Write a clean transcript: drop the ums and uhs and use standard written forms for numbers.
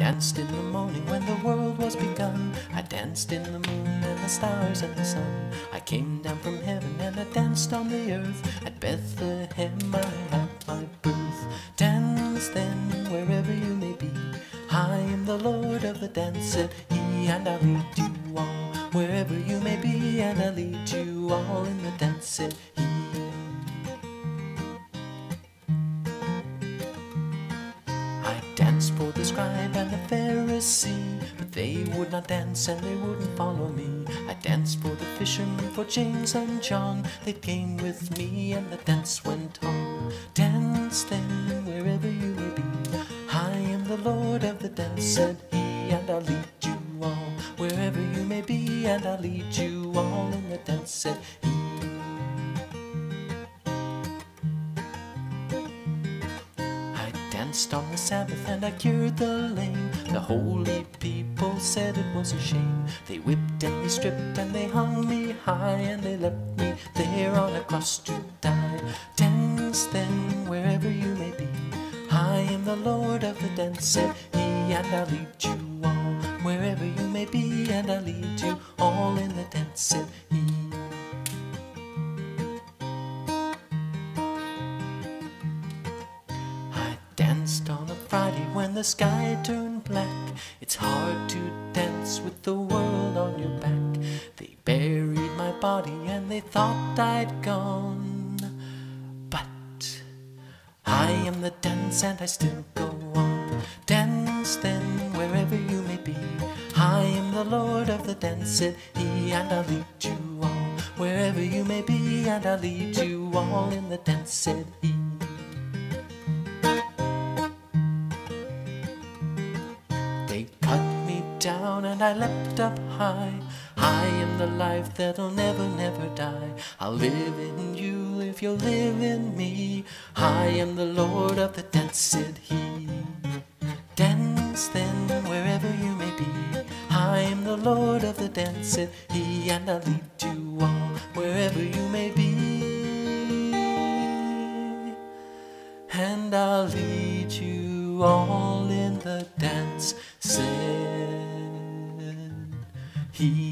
danced in the morning when the world was begun. I danced in the moon and the stars and the sun. I came down from heaven and I danced on the earth. At Bethlehem I had my birth. Dance then wherever you may be. I am the Lord of the dance, said he, and I'll lead you all wherever you may be, and I'll lead you all in the dance, said he. I danced for the scribe and the Pharisee, but they would not dance and they wouldn't follow me. I danced for the fishermen, for James and John. They came with me and the dance went on. Dance then wherever you may be. I am the Lord of the dance, said he, and I'll lead you all wherever you may be, and I'll lead you all in the dance, said he. I danced on the Sabbath and I cured the lame. The holy people said it was a shame. They whipped and they stripped and they hung me high, and they left me there on a cross to die. Dance then wherever you may be. I am the Lord of the dance, said he, and I'll lead you all wherever you may be, and I'll lead you all in the dance, said he. I danced on a Friday when the sky turned black. It's hard to dance with the world on your back. They buried my body and they thought I'd gone, but I am the dance and I still go on. Dance then wherever you may be. I am the Lord of the dance, said he, and I'll lead you all wherever you may be, and I'll lead you all in the dance, said he. They cut me down and I leapt up high. I am the life that'll never, never die. I'll live in you if you'll live in me. I am the Lord of the dance, said he. Dance then wherever you may be. I am the Lord of the dance, said he, and I'll lead you all wherever you may be, and I'll lead you all in the dance, said he.